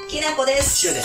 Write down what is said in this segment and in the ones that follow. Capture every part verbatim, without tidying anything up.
きなこです。 シュウです。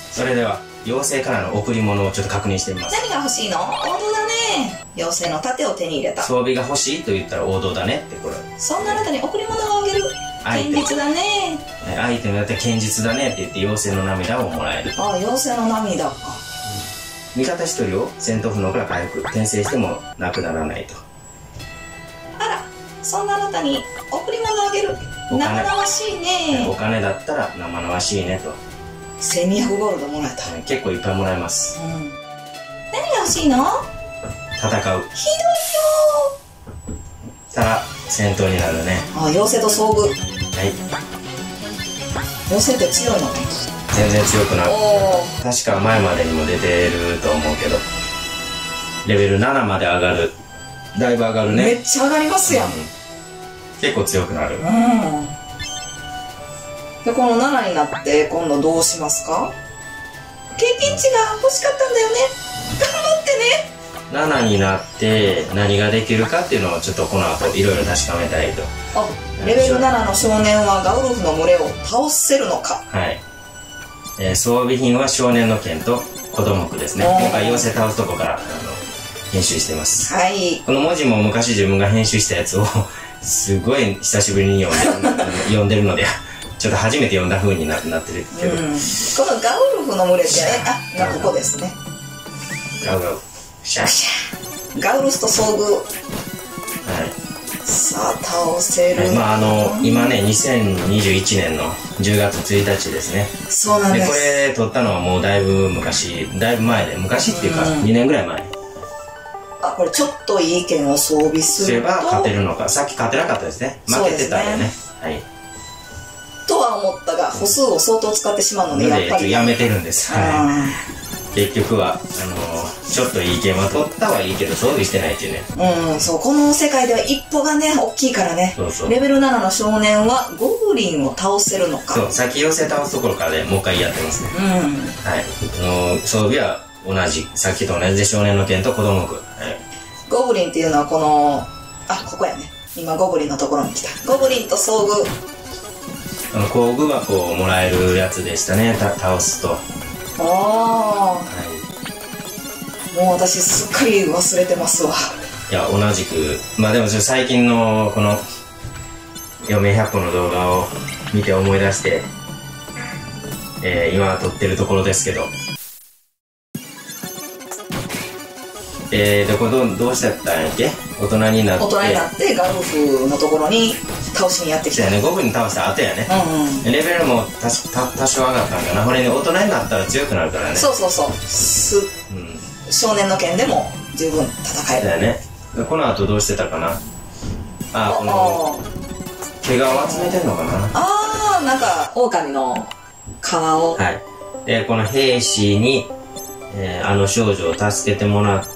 それでは妖精からの贈り物をちょっと確認してみます。 何が欲しいの？王道だね。妖精の盾を手に入れた。 装備が欲しいと言ったら王道だねって。これそんなあなたに贈り物をあげる。堅実だね。 アイテムだって堅実だねって言って妖精の涙をもらえる。 ああ、妖精の涙か。 味方一人を戦闘不能から回復、転生してもなくならないと。 あら、そんなあなたに贈り物をあげる。生々しいね。 お金だったら生々しいねと。 せんにひゃくゴールドもらえた。 結構いっぱいもらえます。 うん、何が欲しいの？ 戦う。 ひどいよー。たら戦闘になるね。 ああ、妖精と遭遇。 はい。 妖精って強いの？ 全然強くなる。確か前までにも出てると思うけど、レベルななまで上がる。だいぶ上がるね。 めっちゃ上がりますやん、うん、 結構強くなる。うん。 でこのななになって今度どうしますか？経験値が欲しかったんだよね。頑張ってね。 ななになって何ができるかっていうのをちょっとこの後いろいろ確かめたいと。 あ、レベルななの少年はガウルフの群れを倒せるのか。 はい、えー、装備品は少年の剣と子供服ですね。今回妖精倒すとこからあの編集してます。はい。この文字も昔自分が編集したやつをすごい久しぶりに読んで読んでるのでちょっと初めて読んだ風に な, なってるけど、うん、このガウルフの群れってあ、ここですね。 ガウルフシャッシャガウルスと遭遇。はい。さあ倒せる、はい、 まああの今ねにせんにじゅういちねんのじゅうがつついたちですね。 そうなんです。 でこれ撮ったのはもうだいぶ昔、だいぶ前で、昔っていうかにねんぐらい前。 あ、これちょっといい剣を装備するとすれば勝てるのか。さっき勝てなかったですね。負けてたよね。はい。 とは思ったが歩数を相当使ってしまうのでやっぱりやめてるんです。はい。結局はあのー、ちょっといい剣は取ったはいいけど装備してないっていうね。 うん、そう、この世界では一歩がね大きいからね。そうそう。レベルななの少年はゴブリンを倒せるのか。そう、 さっき妖精倒すところからで、ね、もう一回やってますね。うん。はい。あのー、装備は同じ、さっきと同じで少年の剣と子供服。はい。 ゴブリンっていうのはこのあ、ここやね。今ゴブリンのところに来た。ゴブリンと遭遇。 あの工具箱をもらえるやつでしたね。た倒すと。 ああ、はい、もう私すっかり忘れてますわ。 いや同じく、まあでも最近のこの嫁ひゃっぽの動画を見て思い出して、えー、今撮ってるところですけど、えー、でこれどう、どうしてたんやっけ。大人になって大人になってガルフのところに倒しにやってきたよね。ゴブリン倒した後やね。うんうん、レベルもたた多少上がったんかな。これね、大人になったら強くなるからね。 そうそうそう。す、うん、少年の剣でも十分戦える。 だよね。この後どうしてたかな。あ、この毛皮を集めてんのかな。 ああ、なんか狼の皮を。 はい。でこの兵士に、えー、あの少女を助けてもらって、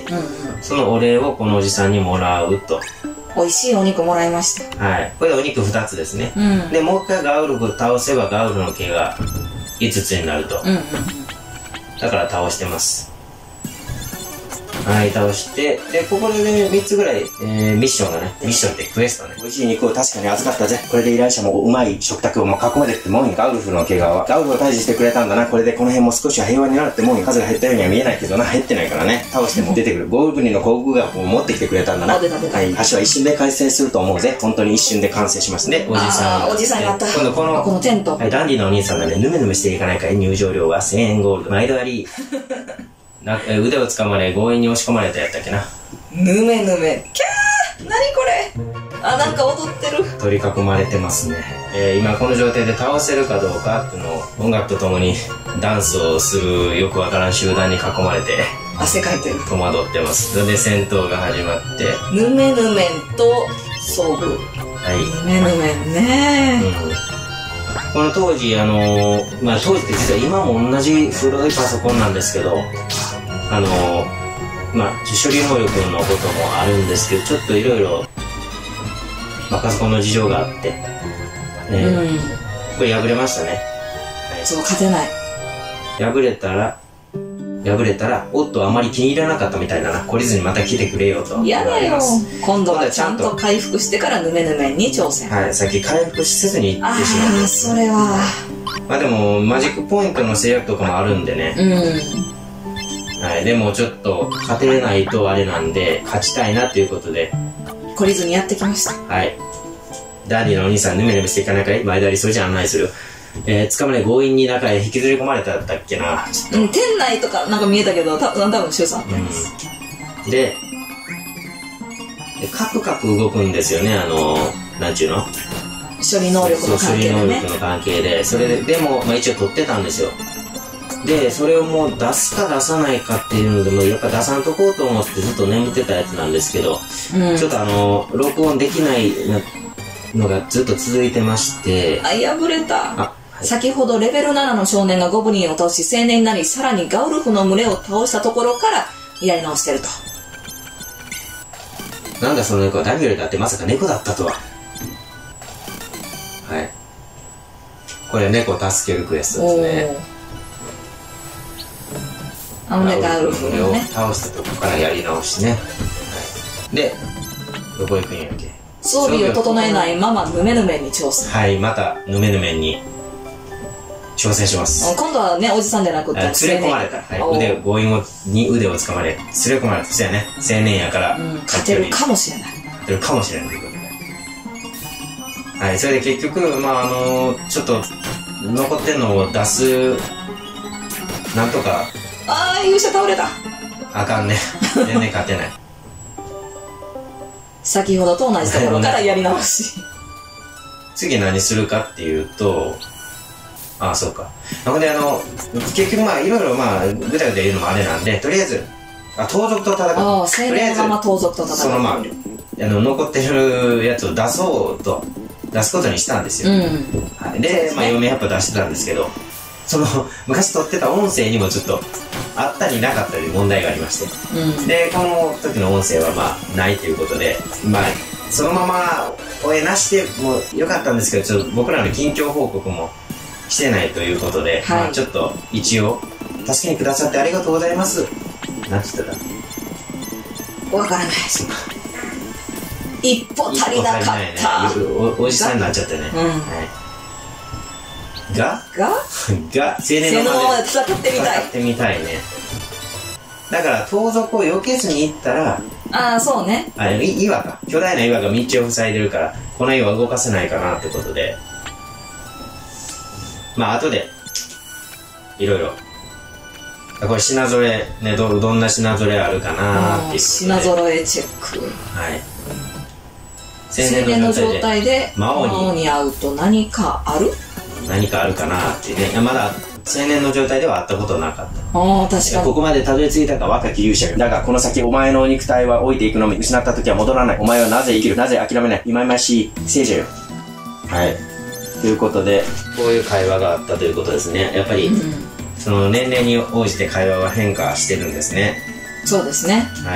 うんうん、そのお礼をこのおじさんにもらうと。 美味しいお肉もらいました。 はい。これでお肉ふたつですね。うん、でもう一回ガウルフ倒せばガウルの毛がいつつになると。うんうんうん、だから倒してます。はい、倒して、で、ここでね、みっつぐらい、えー、ミッションがね、ミッションってクエストね。美味しい肉を確かに預かったぜ。これで依頼者もうまい食卓をもう囲めるってもんよ。ガウルフの毛皮。ガウルフを退治してくれたんだな。これでこの辺も少しは平和になるってもんよ。数が減ったようには見えないけどな。減ってないからね。倒しても出てくる。ゴブリンの工具が持ってきてくれたんだな。はい。橋は一瞬で完成すると思うぜ。本当に一瞬で完成しますね。おじさん。 おじさんになった。 今度この、 このテント。 はい、ダンディのお兄さんなんで、ヌメヌメしていかないかい。入場料はせんえんゴールド。毎度あり。な腕を掴まれ強引に押し込まれたやったっけな。 ぬめぬめキャー、何これ。あ、なんか踊ってる。 取り囲まれてますね。えー、今この状態で倒せるかどうかっていうのを音楽とともにダンスをするよくわからん集団に囲まれて汗かいてる。 戸惑ってます。それで戦闘が始まってぬめぬめんと遭遇。はい。ぬめぬめんね、 うん、この当時あのー、まあ当時って実は今も同じ古いパソコンなんですけど、あのー、まあ処理能力のこともあるんですけど、ちょっといろいろパソコンの事情があって、ね、うん、これ破れましたね。 はい、そう、勝てない。 破れたら破れたらおっとあまり気に入らなかったみたいだな、懲りずにまた来てくれよと言われます。 嫌だよ。今度はちゃんと回復してからヌメヌメに挑戦。 はい、さっき回復せずに行ってしまった。 ああ、それはまあでもマジックポイントの制約とかもあるんでね、 うん、 はい、でもちょっと勝てないとあれなんで勝ちたいなということで懲りずにやってきました。 はい、ダディのお兄さん、ぬめぬめしていかないかい、前田理想じゃ案内するよ。えー、つかまれ強引に中へ引きずり込まれたんだっけな。 うん、店内とかなんか見えたけど、た多分シュウさんってます、 うん、でカクカク動くんですよね、あのなんちゅうの、 処理能力の関係でね。 処理能力の関係で、それででも、まあ、一応取ってたんですよ。でそれをもう出すか出さないかっていうのでもやっぱ出さんとこうと思ってずっと眠ってたやつなんですけど、うん、ちょっとあの録音できないのがずっと続いてまして、 あ、破れた。 あ、はい、 先ほどレベルななの少年がゴブリンを倒し青年になり、さらにガウルフの群れを倒したところからやり直してると。 なんだその猫は、ダニエルだってまさか猫だったとは。はい、これ猫を助けるクエストですね。 あのね、ガウルフを倒したとこからやり直しね、はい、でどこ行くんやっけ。 装備を整えないままヌメヌメに挑戦。 はい、またヌメヌメに挑戦します。 今度はね、おじさんじゃなくて連れ込まれた、はい、腕を強引をに腕をつかまれ連れ込まれた。そうやね、青年やから、うん、 勝てるかもしれない、 勝てるかもしれないということで、はい、それで結局まああのー、ちょっと残ってんのを出す、なんとか。 ああ、勇者倒れた。 あかんね、全然勝てない。 先ほどと同じところからやり直し。 次何するかっていうと、ああそうか、なのであの結局まあいろいろまあぐだぐだ言うのもあれなんで、とりあえずあ盗賊と戦う。 ああ、青年のまま盗賊と戦う。 そのまああの残ってるやつを出そうと出すことにしたんですよ、うん、はい、で, で、ね、まあよんめんやっぱ出してたんですけど、その昔撮ってた音声にもちょっとあったりなかったり問題がありまして、うん、でこの時の音声はまあないということで、まあそのまま終えなしでもよかったんですけど、ちょっと僕らの近況報告もしてないということで、はい、まあちょっと一応助けにくださってありがとうございます。なんて言ってた？ わからない。そうか。一歩足りなかった。 ね、お, おじさんになっちゃってね。うん、はい。ががが青年のままで戦ってみたい。 戦ってみたいね。だから盗賊を避けずに行ったら、 ああそうね。 あ岩か巨大な岩が道を塞いでるから、この岩を動かせないかなってことで、まあ後でいろいろこれ品揃えね、 ど, どんな品揃えあるかなっていうことで品揃えチェック。 はい。 青年の状態で魔王に会うと何かある？ 何かあるかなっていうね。まだ青年の状態では会ったことなかった。 ああ、確かに。 ここまでたどり着いたか若き勇者よ。だがこの先お前の肉体は老いていくのみ。失った時は戻らない。お前はなぜ生きる？なぜ諦めない？忌々しい聖者よ。はい。ということで、こういう会話があったということですね。やっぱり、うん、その年齢に応じて会話は変化してるんですね。 そうですね。 はい。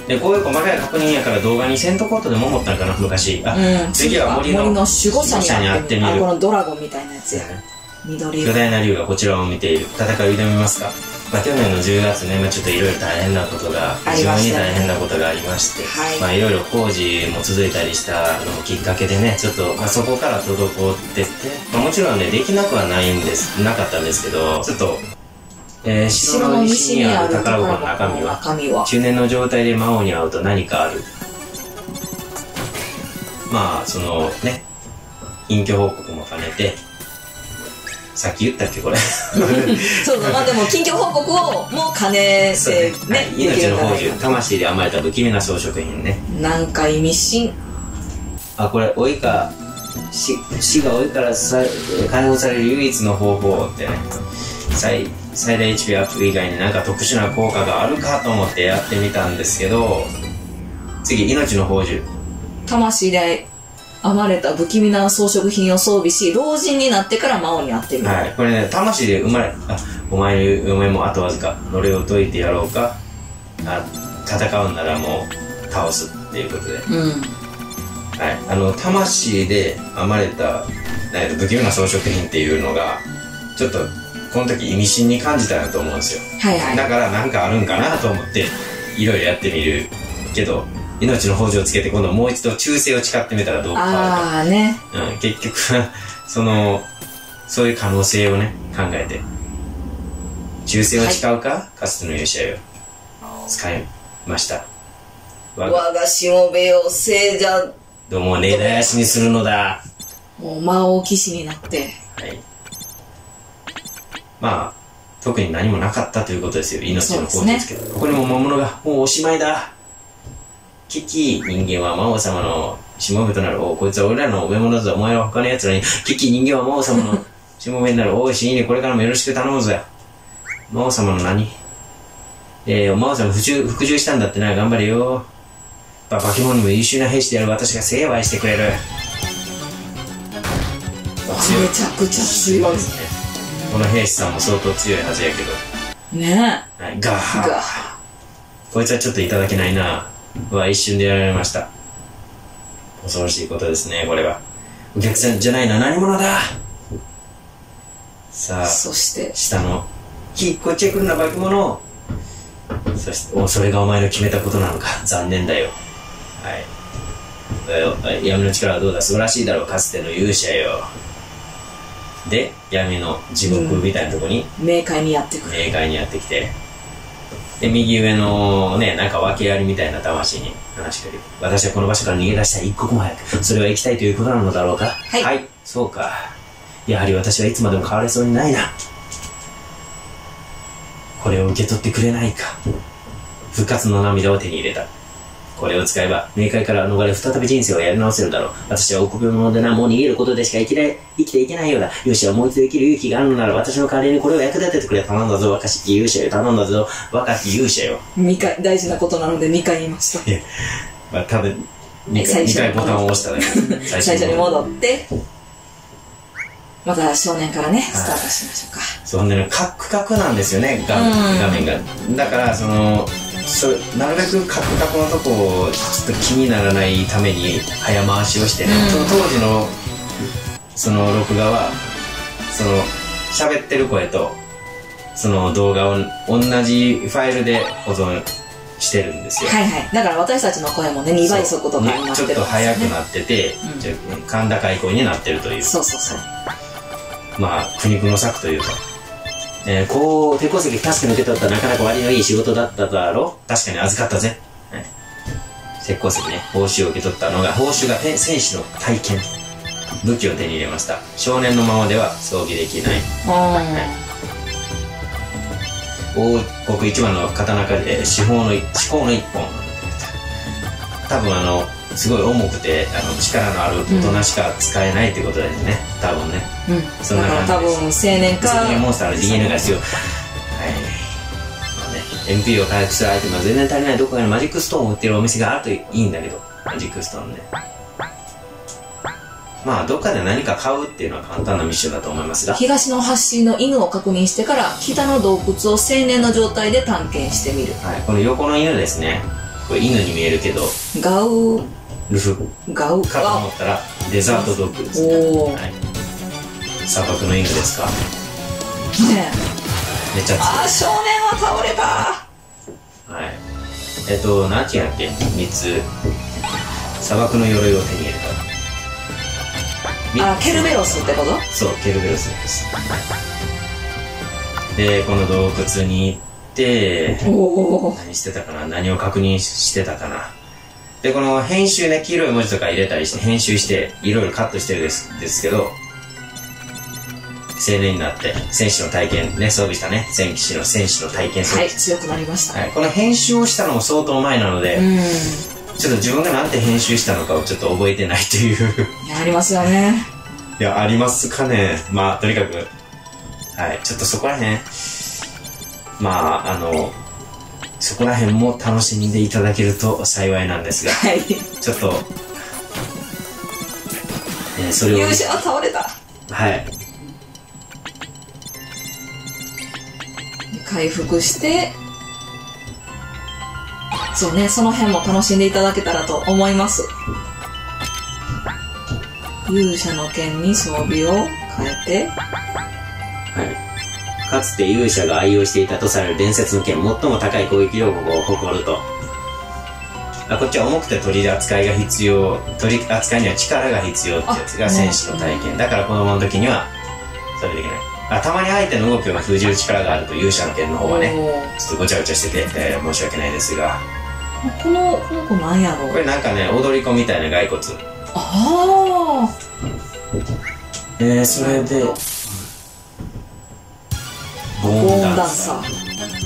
で、こういう細かい確認やから動画にせんとこうとでも思ったんかな、昔。あ、うん、 次は森の守護者に会ってみる。あ、このドラゴンみたいなやつや。緑巨大な竜がこちらを見ている。戦いを挑みますか？まあ、去年のじゅうがつね、まあ、ちょっといろいろ大変なことが、非常に大変なことがありまして、はい、まあいろいろ工事も続いたりしたのもきっかけでね、ちょっと、まあ、そこから滞ってって、まあ、もちろんね、できなくはないんです、なかったんですけど、ちょっと、えー、城の西にある宝箱の中身は、中身は中年の状態で魔王に会うと何かある。まあ、そのね、近況報告も兼ねて、さっき言ったっけこれそうそう、まあでも近況報告をもう兼ねてね、はい、 命の宝珠、魂で甘えた不気味な装飾品ね。 難解ミシン。 あ、これ老いか死, 死が老いからさ解放される唯一の方法ってね、最最大 エイチピー アップ以外になんか特殊な効果があるかと思ってやってみたんですけど、次、命の宝珠、 魂で編まれた不気味な装飾品を装備し、老人になってから魔王に会ってみる。 はい、これね、魂で生まれ、あ、お前の嫁もあとわずか、のれを解いてやろうか、あ、戦うんならもう倒すっていうことで、うん、はい、あの魂で編まれた不気味な装飾品っていうのがちょっとこの時意味深に感じたなと思うんですよ。はいはい、だからなんかあるんかなと思っていろいろやってみるけど、命の宝珠をつけて今度もう一度忠誠を誓ってみたらどうか。 ああね、 うん、結局そのそういう可能性をね考えて忠誠を誓うか、はい、かつての勇者よ使いました。 我がしもべよ聖者どうも根絶やしにするのだ。 もう魔王騎士になって、 はい、まあ特に何もなかったということですよ。命の方ですけど、ね、ここにも魔物がもうおしまいだ。キキ人間は魔王様のしもべとなる。おこいつは俺らの上物だぞ。お前は他の奴らにキキ人間は魔王様のしもべになる。おい死にこれからもよろしく頼むぞよ。魔王様の何えー、魔王様服従服従したんだってな。頑張れよ。ババケモンにも優秀な兵士である私が成敗してくれる。 めちゃくちゃ強いですね。 この兵士さんも相当強いはずやけどねえ、 はい、ガーハーこいつはちょっといただけないな。は一瞬でやられました。恐ろしいことですね。これはお客さんじゃないな。何者だ。さあそして下のキこっちへ来るな化け物。そしておそれがお前の決めたことなのか。残念だよ。はい、闇の力はどうだ。素晴らしいだろう。かつての勇者よ。で闇の地獄みたいなとこに、 うん、冥界にやってくる。 冥界にやってきて、で右上のねなんか訳ありみたいな魂に話しかける。私はこの場所から逃げ出したい一刻も早く。それは生きたいということなのだろうか。はい、はい、そうか。やはり私はいつまでも変われそうにないな。これを受け取ってくれないか。復活の涙を手に入れた。これを使えば冥界から逃れ再び人生をやり直せるだろう。私は臆病者でな。もう逃げることでしか生きれ生きていけないようだ。勇者はもう一度生きる勇気があるのなら私の代わりにこれを役立ててくれ。頼んだぞ若き勇者よ。頼んだぞ若き勇者よ。 にかい大事なことなのでにかい言いました。 いやまあ多分にかいボタンを押しただけ。 最初に戻ってまた少年からねスタートしましょうか。 そうね、カクカクなんですよね画面が。だからそのそなるべくカクカクのとこをちょっと気にならないために早回しをしてね、その当時のその録画はその喋ってる声とその動画を同じファイルで保存してるんですよ。 はいはい。だから私たちの声もねにばい速度になってるんですね。 ちょっと速くなってて、うん、甲高い声になってるという。 そうそうそう。 まあ苦肉の策というか。えー、こう鉄鉱石確かに受け取った。なかなか割のいい仕事だっただろう。確かに預かったぜ、はい、鉄鉱石ね報酬を受け取ったのが報酬が戦士の体験武器を手に入れました。少年のままでは装備できない、はい、王国一番の刀鍛冶で四方の四方の一本。多分あのすごい重くてあの力のある大人しか使えないってことですね、うん、多分ね、 うん、そんな感じです。だから多分青年か青年モンスターの ディーエヌエー が必要。はい、まあね、エムピー を回復するアイテムは全然足りない。どこかにマジックストーンを売ってるお店があるといいんだけど。マジックストーンね、まあどっかで何か買うっていうのは簡単なミッションだと思いますが、 東の端の犬を確認してから北の洞窟を青年の状態で探検してみる。 はい、この横の犬ですね。これ犬に見えるけどガウルフガウかと思ったらデザートドッグですね、はい、砂漠の犬ですかねえ。 めっちゃ強い。 あー少年は倒れた。 はい、えっと何て言うんだっけ、みっつ砂漠の鎧を手に入れた。 あケルベロスってこと。 そうケルベロスです。でこの洞窟に行って何してたかな、何を確認してたかな。でこの編集ね、黄色い文字とか入れたりして編集していろいろカットしてるんですですけど、青年になって戦士の体験ね、装備したね戦士の戦士の体験装備、 はい、強くなりました、 はい、この編集をしたのも相当前なので、うんちょっと自分がなんて編集したのかをちょっと覚えてないというありますよね。 いやありますかね。まあとにかくはいちょっとそこらへんまああのそこら辺も楽しんでいただけると幸いなんですが、はい、ちょっと、えー、それを勇者は倒れた。 はい回復してそうね、その辺も楽しんでいただけたらと思います。勇者の剣に装備を変えて、 はいかつて勇者が愛用していたとされる伝説の剣、最も高い攻撃力を誇ると。あこっちは重くて取り扱いが必要、取り扱いには力が必要ってやつが戦士の体験、うん、だから子供の時にはそれできない。あ、たまに相手の動きを封じる力があると勇者の剣の方はね、ちょっとごちゃごちゃしてて、えー、申し訳ないですが。 このこの子なんやろう。 これなんかね、踊り子みたいな骸骨。 ああ。 えー、それでボーンダンサー。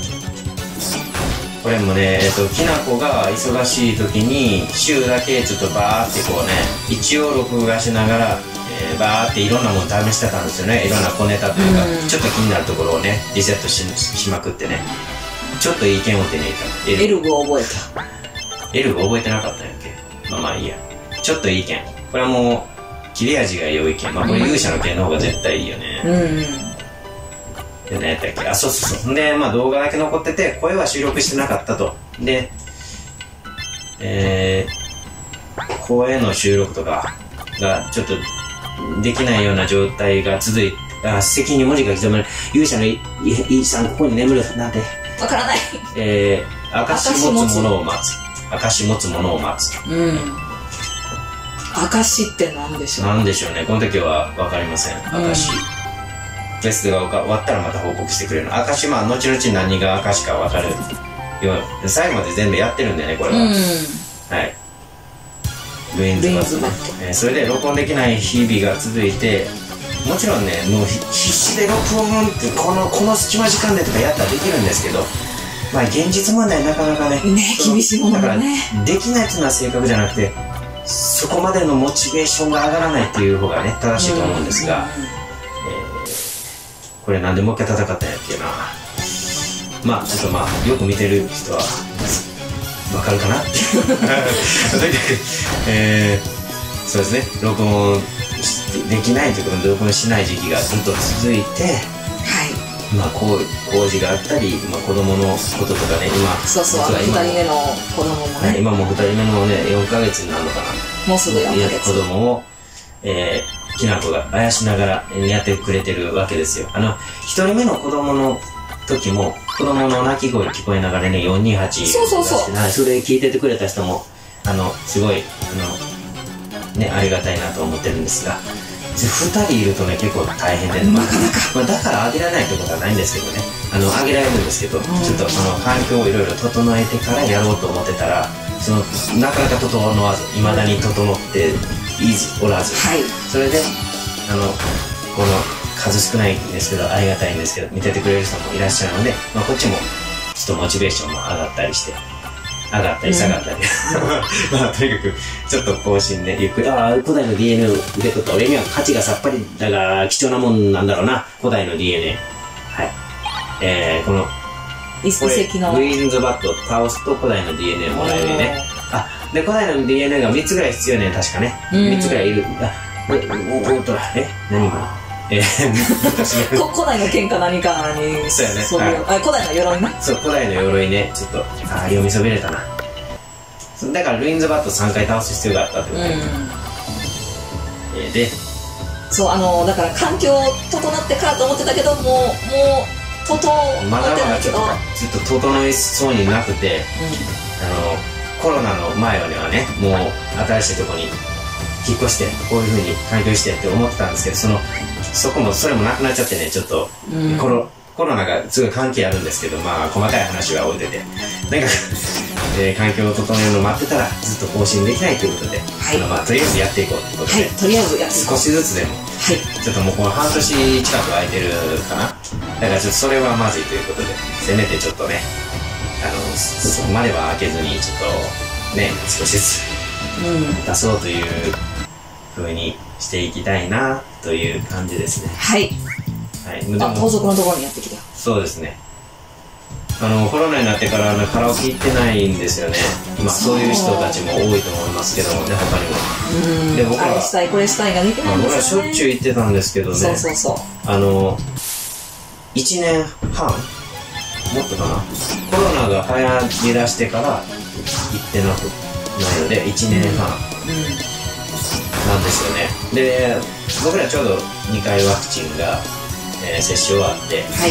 これもね、えっと、きなこが忙しい時に週だけちょっとバーってこうね、一応録画しながら、えー、バーっていろんなもの試してたんですよね。いろんな小ネタというか、うん、ちょっと気になるところをねリセット し, しまくってね、ちょっといい剣を手に入れた。 エルグを覚えた。エルグ覚えてなかったんやっけ。まあまあいいや。ちょっといい剣。これはもう切れ味が良い剣。まあこれ勇者の剣の方が絶対いいよね。うん、うんで何やったっけ。あ、そうそうそう。で、まあ動画だけ残ってて、声は収録してなかったと。で、えー、声の収録とかがちょっとできないような状態が続いて、あ、席に文字が刻まれる。勇者のいいさん、ここに眠る。なんて。 わからない。 えー、証持つものを待つ。証持つものを待つ。 うん。証って何でしょう。 何でしょうね。この時はわかりません。証。うんテストが終わったらまた報告してくれるの。証、まあ後々何が証か分かるよう最後まで全部やってるんだよねこれは、うん、はいルインズバット、えー、それで録音できない日々が続いて、もちろんねもう必死で録音ってこのこの隙間時間でとかやったらできるんですけど、まあ現実問題なかなかねね厳しいものだね。 だからできないっていうのは正確じゃなくて、そこまでのモチベーションが上がらないっていう方がね正しいと思うんですが、うんうんうんこれなんでもう一回戦ったんやっけな。まあちょっとまあよく見てる人はわかるかなってとにかく、えー、そうですね録音できないということで録音しない時期がずっと続いて、はいまあ工事があったり、まあ、子供のこととかね今そうそうふたりめの子供もね、 今もふたりめのねよんかげつになるのかなもうすぐよんかげつ子供をえーきなこがあやしながらやってくれてるわけですよ。あの一人目の子供の時も子供の泣き声聞こえながらねよんにーはちそうそうそうそれ聞いててくれた人もあのすごいあのねありがたいなと思ってるんですが、ふたりいるとね結構大変で、 なかなか、 まあ、だからあげられないってことはないんですけどね、あのあげられるんですけど、うん、ちょっとその環境をいろいろ整えてからやろうと思ってたらそのなかなか整わずいまだに整っていずおらず、はい、それであのこの数少ないんですけどありがたいんですけど見ててくれる人もいらっしゃるので、まあ、こっちもちょっとモチベーションも上がったりして上がったり下がったり、うんまあ、とにかくちょっと更新でゆっくりああ古代の ディーエヌエー 受け取った俺には価値がさっぱりだから貴重なもんなんだろうな古代の ディーエヌエー はいえー、この遺跡のグリーンズバットを倒すと古代の ディーエヌエー もらえるね。あで古代の ディーエヌエー がみっつぐらい必要ね確かねみっつぐらいいる。あえ、おっとえ何がえー、 古代の剣か何かにそうやねそういう、はい、あ古代の鎧ねそう古代の鎧ねちょっとあ読みそびれたな。だからルインズバットさんかい倒す必要があったってことで、うんえー、でそうあのだから環境整ってからと思ってたけどもうもう整ってまだまだちょっとずっと整いそうになくて、うん、あのコロナの前はねもう新しいところに引っ越してこういう風に環境してって思ってたんですけど、そのそこもそれもなくなっちゃってねちょっと、うん、コロコロナがすごい関係あるんですけど、まあ細かい話は置いててなんか、えー、環境を整えるのを待ってたらずっと更新できないということで、はいまあ、とりあえずやっていこうということで、 はい、とりあえずやっていこう少しずつでも、はい、ちょっともうこの半年近く空いてるかなだからちょっとそれはまずいということでせめてちょっとねあのそこまでは開けずにちょっとね少しずつ出そうという風にしていきたいなという感じですね。 はい。はい。あ、盗賊のところにやってきた。 そうですね。あのコロナになってからカラオケ行ってないんですよね。まあそういう人たちも多いと思いますけどもね他にも。 うん。で僕らあれしたいこれしたいができないんですよね。 僕らしょっちゅう行ってたんですけどね。 そうそうそう。 あのいちねんはんもっとかな。コロナが流行りだしてから行ってなくないのでいちねんはん。うん。うんなんですよね。で僕らちょうどにかいワクチンが、えー、接種終わって、はい、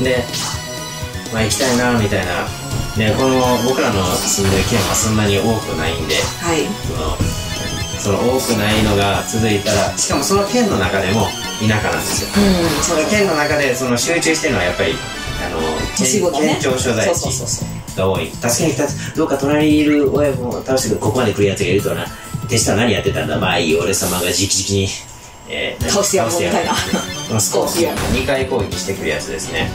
で、まあ、行きたいなみたいな、ね、この僕らの住んでる県はそんなに多くないんで、はい、そのその多くないのが続いたらしかもその県の中でも田舎なんですよ。 うん、そう県の中でその集中してるのはやっぱりあの都市部のね、 県庁所在地が多い。助けに来た、どうか隣にいる親子を倒してくる、ここまで来るやつがいるとな、手下何やってたんだ、まあいい、俺様が直々に、えー、 倒してやろうみたいなこのスコーピオンにかい攻撃してくるやつですね。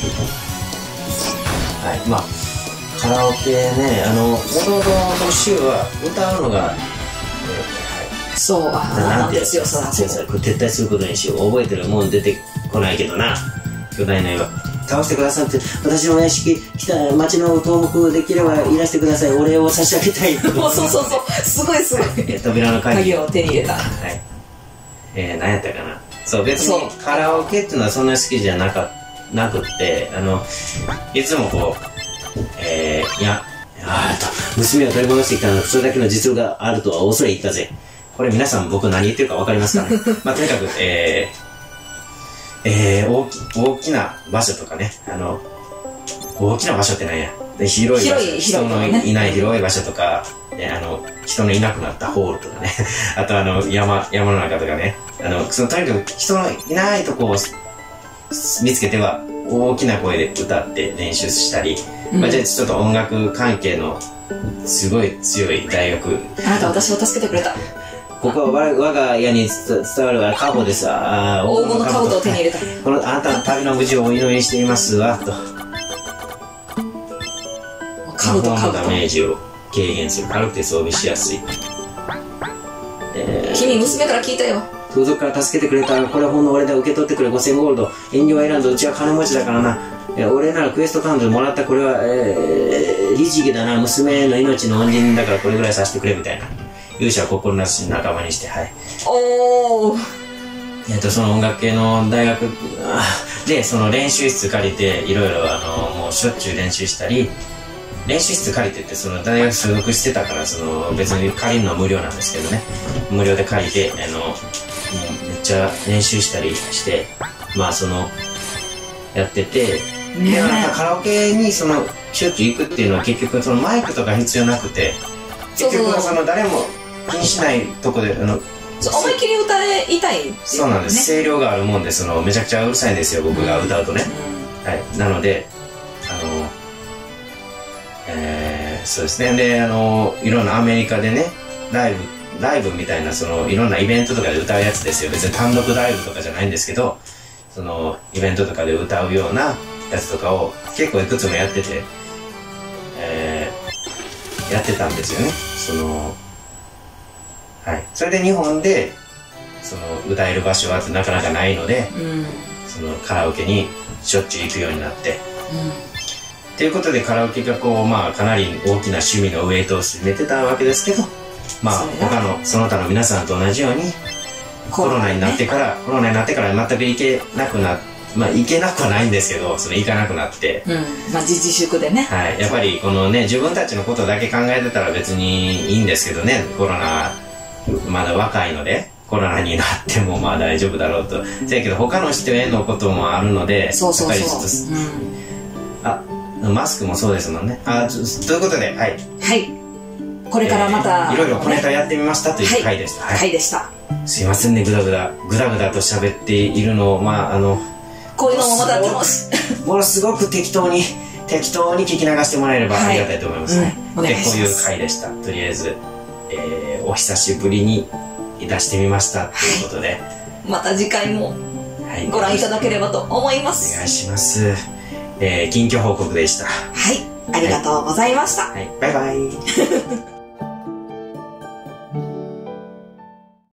はい、まあカラオケね、あのもともとこの週は歌うのが、 えー、そう、あなんて強さだ、強さ、撤退することにしよう。覚えてるもん出てこないけどな、巨大な岩倒してくださって、私のお屋敷来た町の頭目できればいらしてください、お礼を差し上げたい。 もうそうそうそう、すごいすごい、 えー、扉の鍵鍵を手に入れた。 はい、えー、何やったかな。そう、別にカラオケっていうのはそんなに好きじゃなかなくって、あのいつもこうえー、いやあーと娘を取り戻してきたのはそれだけの実力があるとは恐れ入ったぜ。これ皆さん僕何言ってるか分かりますかね。まあとにかくえー、えー、大き大きな場所とかね、あの大きな場所って何や、で広い場所、 広い人のいない広い場所とか、ね、あの人のいなくなったホールとかねあとあの山山の中とかね、あのそのとにかく人のいないとこを見つけては大きな声で歌って練習したり、うん、まあ、じゃあちょっと音楽関係のすごい強い大学、 あなた私を助けてくれた、 ここは我我が家に伝わるカボですわ、 黄金の兜を手に入れた、 このあなたの旅の無事をお祈りしていますわと。魔法のダメージを軽減する、軽くて装備しやすい、 えー、君娘から聞いたよ、 盗賊から助けてくれた、これはほんの俺だ、受け取ってくれ、ごせんゴールド、遠慮はいらんぞ、うちは金持ちだからな、え俺ならクエストカウントでもらった、これは、えー、律儀だな、娘の命の恩人だからこれぐらいさせてくれみたいな、勇者を心なし仲間にして、はい、 おー、 えっとその音楽系の大学でその練習室借りていろいろあのもうしょっちゅう練習したり、練習室借りてってその大学所属してたから、その別に借りるのは無料なんですけどね、無料で借りてあのもうめっちゃ練習したりして、まあそのやってて、ね、でなんかカラオケにそのしょっちゅう行くっていうのは結局そのマイクとか必要なくて、結局その誰も気にしないとこであの思いっきり歌いたい、ね、 そうなんです、声量があるもんで、そのめちゃくちゃうるさいんですよ僕が歌うとね、うん、はい、なのであのえー、そうですね、であのいろんなアメリカでねライブライブみたいなそのいろんなイベントとかで歌うやつですよ。別に単独ライブとかじゃないんですけど、そのイベントとかで歌うようなやつとかを結構いくつもやってて、えー、やってたんですよね。そのはい、それで日本でその歌える場所はなかなかないので、うん、そのカラオケにしょっちゅう行くようになって、うん、ということでカラオケがこう、まあ、かなり大きな趣味のウエイトを占めてたわけですけど、まあ他のその他の皆さんと同じようにコロナになってから、ね、コロナになってから全く行けなくなって、まあ行けなくはないんですけど、その行かなくなって、 うん、まあ自粛でね、 はい、やっぱりこのね自分たちのことだけ考えてたら別にいいんですけどね、コロナまだ若いのでコロナになってもまあ大丈夫だろうと、せやけど他の人へのこともあるので、 そうそうそう、 やっぱりちょっと、うん、あマスクもそうですもんね。あということで、はいはい、これからまた、 えー、いろいろ小ネタやってみましたという回でした、 はい、回でした。 すいませんね、グダグダグダグダと喋っているのを、まああのこういうのもまたものすごく適当に適当に聞き流してもらえればありがたいと思いますね、はい、うん、でこういう回でした。とりあえず、えー、お久しぶりに出してみましたということで、はい、 また次回もご覧いただければと思います、 お願いします。えー、近況報告でした。 はい、ありがとうございました、 はいはい、バイバイ